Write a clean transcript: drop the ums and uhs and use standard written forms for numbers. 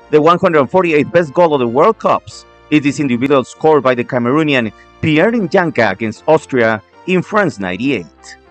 The 148th best goal of the World Cups is this individual scored by the Cameroonian Pierre Njanka against Austria in France '98.